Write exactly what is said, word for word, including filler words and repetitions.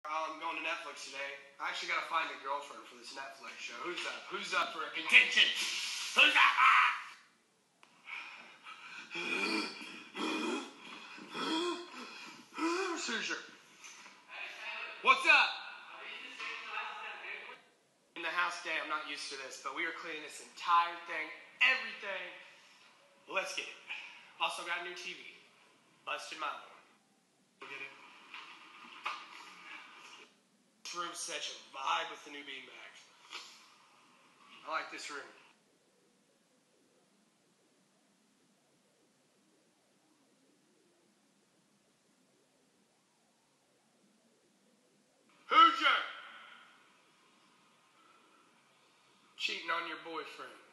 I'm going to Netflix today. I actually got to find a girlfriend for this Netflix show. Who's up? Who's up for a contention? Who's up? Ah! Hoosier. What's up? In the house today, I'm not used to this, but we are cleaning this entire thing, everything. Let's get it. Also got a new T V. Busted my one. We'll get it. This room's such a vibe with the new beanbags. I like this room. Hoosier! Cheating on your boyfriend.